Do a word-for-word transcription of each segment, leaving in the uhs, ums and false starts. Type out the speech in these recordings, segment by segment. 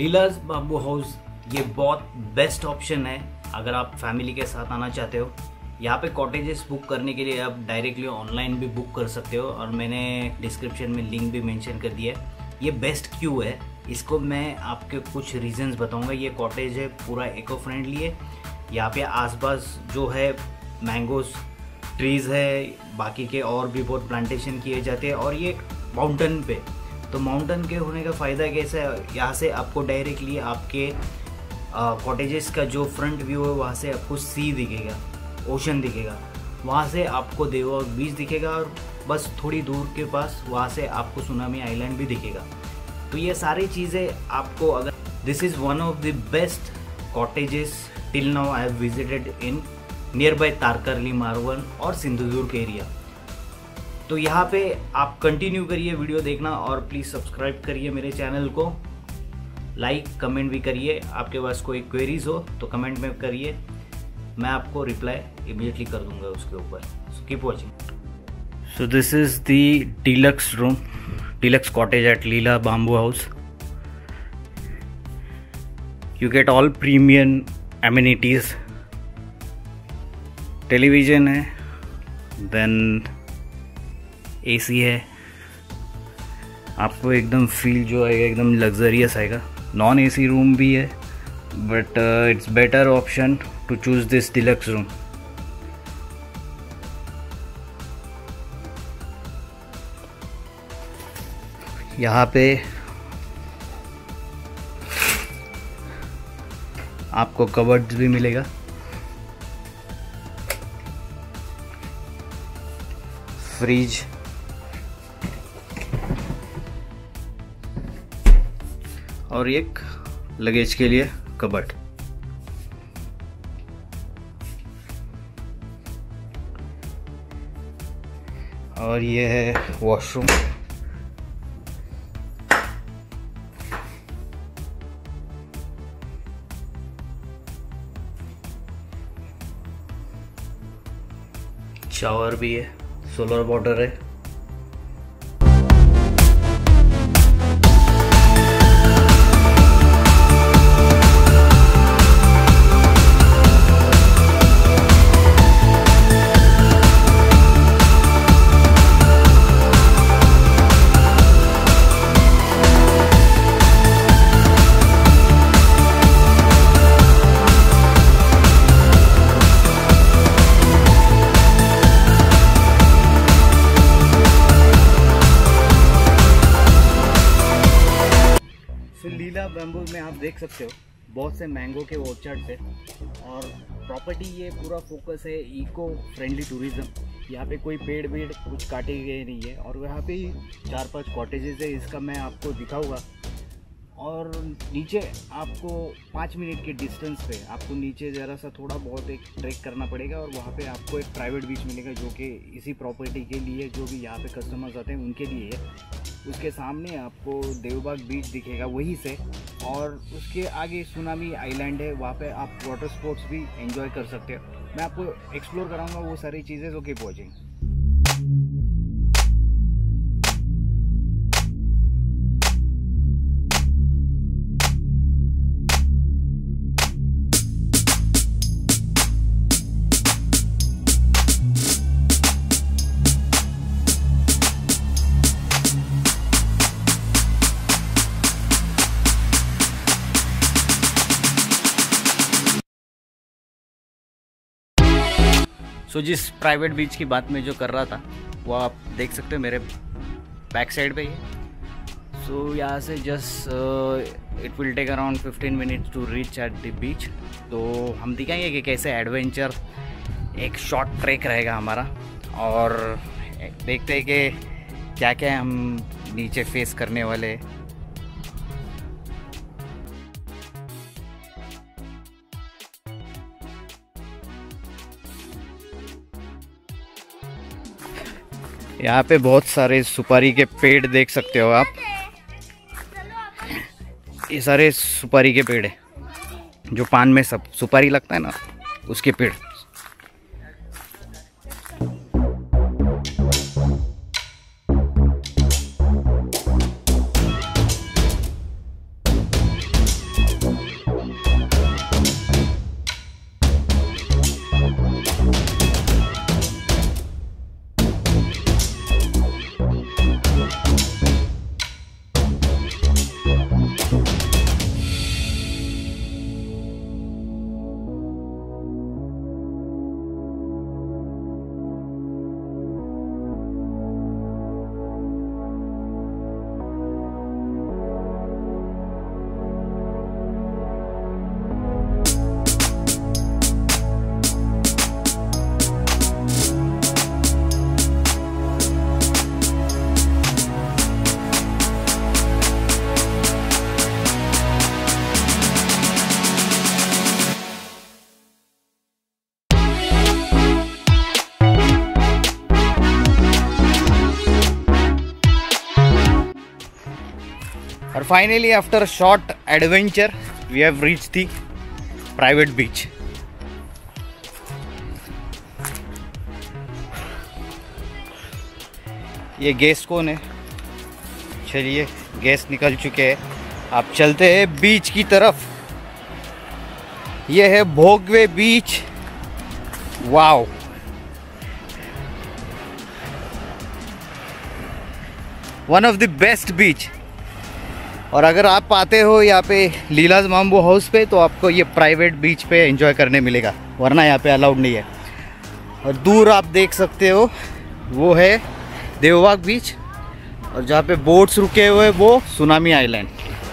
लीलाज bamboo house ये बहुत best option है अगर आप फैमिली के साथ आना चाहते हो। यहाँ पे कॉटेजेस बुक करने के लिए आप डायरेक्टली ऑनलाइन भी बुक कर सकते हो और मैंने डिस्क्रिप्शन में लिंक भी मेंशन कर दिया है। ये बेस्ट क्यों है इसको मैं आपके कुछ रीजंस बताऊंगा। ये कॉटेज है पूरा इको फ्रेंडली है। यहाँ पे आसपास जो है मैंगोस ट्रीज़ है, बाकी के और भी बहुत प्लांटेशन किए जाते हैं और ये माउंटेन पे, तो माउंटेन के होने का फ़ायदा कैसा है, यहाँ से आपको डायरेक्टली आपके कॉटेजेस का जो फ्रंट व्यू है वहाँ से आपको सी दिखेगा, ओशन दिखेगा, वहाँ से आपको देवबाग बीच दिखेगा और बस थोड़ी दूर के पास वहाँ से आपको सुनामी आइलैंड भी दिखेगा। तो ये सारी चीज़ें आपको, अगर this is one of the best cottages till now I have visited in nearby Tarkarli, Malvan और सिंधुदुर्ग एरिया। तो यहाँ पे आप कंटिन्यू करिए वीडियो देखना और प्लीज़ सब्सक्राइब करिए मेरे चैनल को, लाइक कमेंट भी करिए। आपके पास कोई क्वेरीज हो तो कमेंट में करिए, मैं आपको रिप्लाई इमीडिएटली कर दूंगा उसके ऊपर। So keep watching. So this is the deluxe room, deluxe cottage at Leela bamboo house. You get all premium amenities, television है, देन एसी है। आपको एकदम फील जो आएगा एकदम लग्जरियस आएगा। नॉन एसी रूम भी है but it's better option to choose this deluxe room. यहाँ पे आपको कबर्ड्स भी मिलेगा, फ्रिज और एक लगेज के लिए कबर्ड। और ये है वॉशरूम। शावर भी है, सोलर वाटर है। लीला बैम्बू में आप देख सकते हो बहुत से मैंगो के ऑर्चर्ड्स है और प्रॉपर्टी ये पूरा फोकस है इको फ्रेंडली टूरिज्म। यहाँ पे कोई पेड़ वेड़ कुछ काटे गए नहीं है और यहाँ पे चार पांच कॉटेजेस है, इसका मैं आपको दिखाऊंगा। और नीचे आपको पाँच मिनट के डिस्टेंस पे आपको नीचे ज़रा सा थोड़ा बहुत एक ट्रैक करना पड़ेगा और वहाँ पे आपको एक प्राइवेट बीच मिलेगा जो कि इसी प्रॉपर्टी के लिए, जो भी यहाँ पे कस्टमर्स आते हैं उनके लिए है। उसके सामने आपको देवबाग बीच दिखेगा वहीं से, और उसके आगे सुनामी आइलैंड है, वहाँ पे आप वाटर स्पोर्ट्स भी एंजॉय कर सकते हो। मैं आपको एक्सप्लोर कराऊंगा वो सारी चीज़ें, जो कीप वॉचिंग। सो so, जिस प्राइवेट बीच की बात मैं जो कर रहा था वो आप देख सकते हो मेरे बैक साइड पे ही। सो so, यहाँ से just it will take around fifteen minutes to reach at the beach. तो हम दिखाएंगे कि कैसे एडवेंचर एक शॉर्ट ट्रैक रहेगा हमारा, और देखते हैं कि क्या क्या हम नीचे फेस करने वाले। यहाँ पे बहुत सारे सुपारी के पेड़ देख सकते हो आप। ये सारे सुपारी के पेड़ है, जो पान में सब सुपारी लगता है ना, उसके पेड़। और finally after short adventure we have reach the private beach. ये गेस्ट कौन है? चलिए गेस्ट निकल चुके हैं, आप चलते हैं बीच की तरफ। ये है Bhogwe beach. Wow, one of the best beach. और अगर आप आते हो यहाँ पे लीलाज माम्बू हाउस पे तो आपको ये प्राइवेट बीच पे एंजॉय करने मिलेगा, वरना यहाँ पे अलाउड नहीं है। और दूर आप देख सकते हो वो है देवबाग बीच, और जहाँ पे बोट्स रुके हुए वो सुनामी आइलैंड।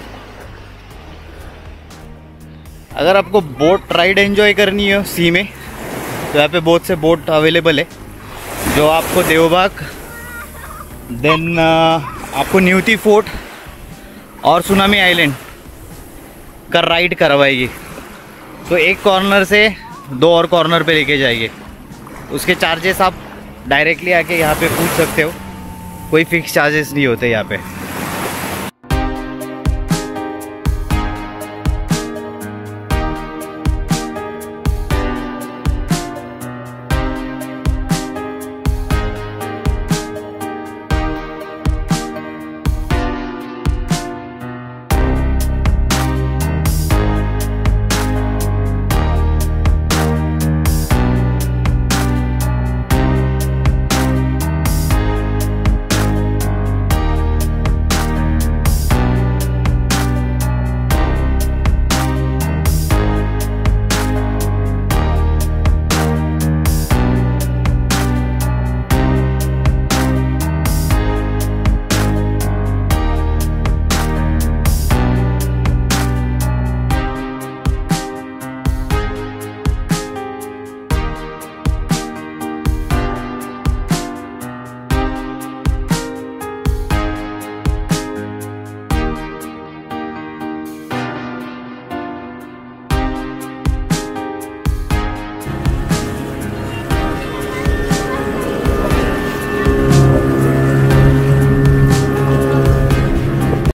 अगर आपको बोट राइड एंजॉय करनी है सी में तो यहाँ पे बहुत से बोट अवेलेबल है जो आपको देवबाग, देन आपको न्यूती फोर्ट और सुनामी आइलैंड का राइड करवाएगी। तो एक कॉर्नर से दो और कॉर्नर पे लेके जाएगी। उसके चार्जेस आप डायरेक्टली आके यहाँ पे पूछ सकते हो, कोई फिक्स चार्जेस नहीं होते यहाँ पे।